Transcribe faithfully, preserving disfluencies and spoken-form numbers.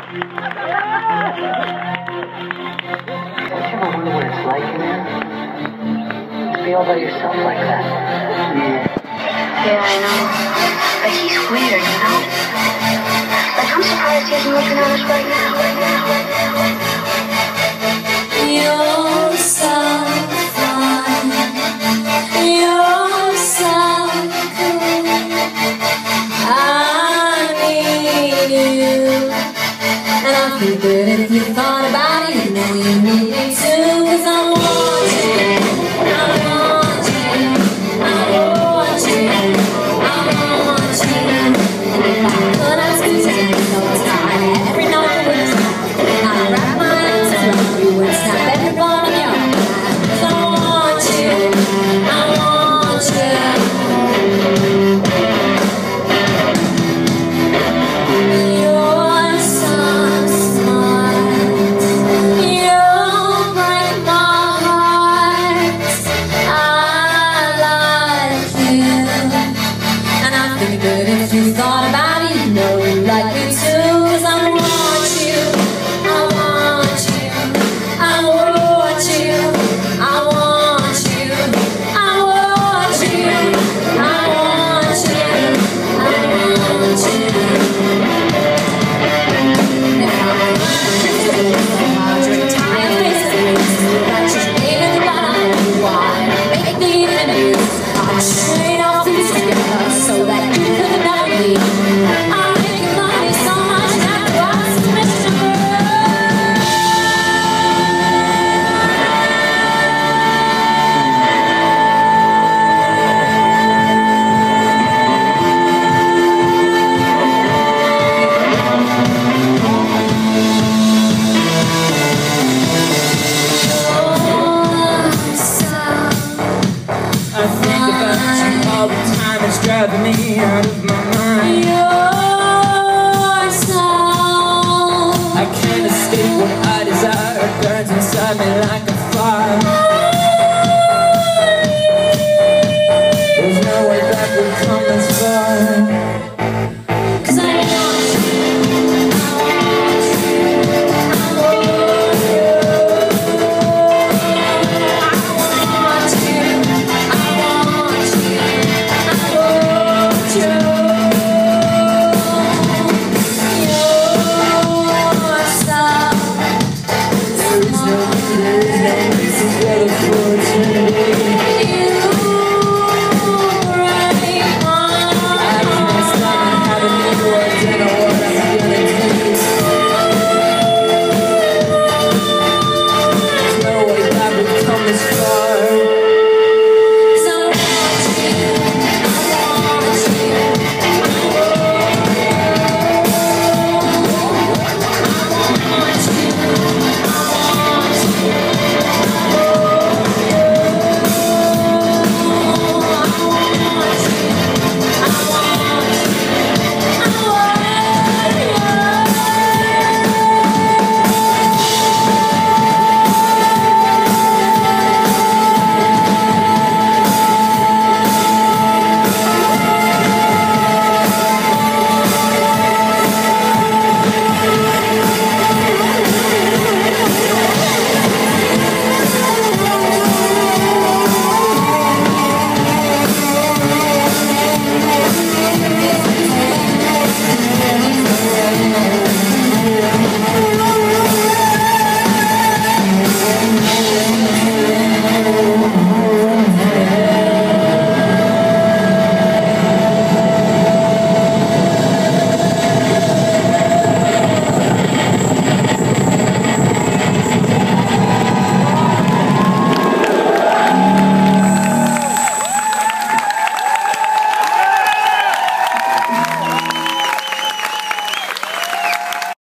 Don't you ever wonder what it's like in there? To be all by yourself like that? Yeah. Yeah, I know. But he's weird, you know? Like, I'm surprised he isn't looking at us right now. You're so fine. You're so cool. I need you. And I feel good.